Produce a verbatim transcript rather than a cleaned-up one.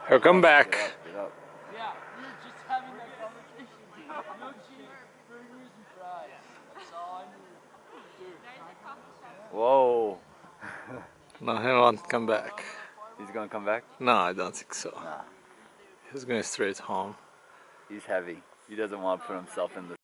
Here, come back. Get up, get up. Yeah, we were just having that conversation. No cheese, burgers, and fries. That's all I knew. Dude. Whoa. No, he won't come back. He's gonna come back? No, I don't think so. Nah. He's going straight home. He's heavy. He doesn't want to put himself in the